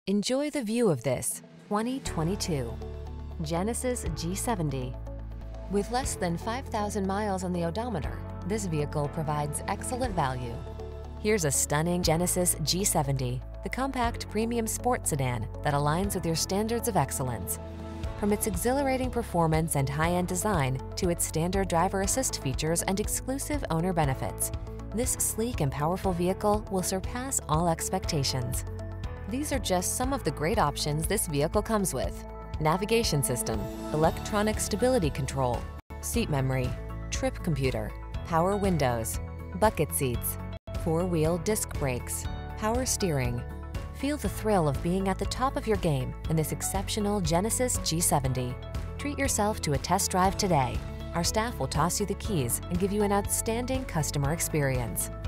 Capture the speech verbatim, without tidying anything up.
Enjoy the view of this twenty twenty-two Genesis G seventy. With less than five thousand miles on the odometer, this vehicle provides excellent value. Here's a stunning Genesis G seventy, the compact premium sports sedan that aligns with your standards of excellence. From its exhilarating performance and high-end design to its standard driver assist features and exclusive owner benefits, this sleek and powerful vehicle will surpass all expectations. These are just some of the great options this vehicle comes with: navigation system, electronic stability control, seat memory, trip computer, power windows, bucket seats, four-wheel disc brakes, power steering. Feel the thrill of being at the top of your game in this exceptional Genesis G seventy. Treat yourself to a test drive today. Our staff will toss you the keys and give you an outstanding customer experience.